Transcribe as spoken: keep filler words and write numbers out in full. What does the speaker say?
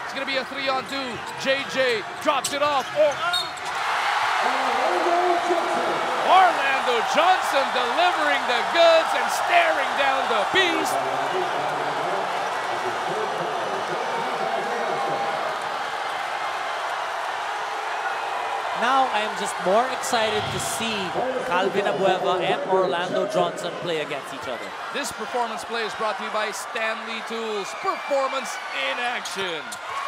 It's going to be a three on two. J J drops it off. Oh. Orlando Johnson delivering the goods and staring down the beast. Now I am just more excited to see Calvin Abueva and Orlando Johnson play against each other. This performance play is brought to you by Stanley Tools. Performance in action.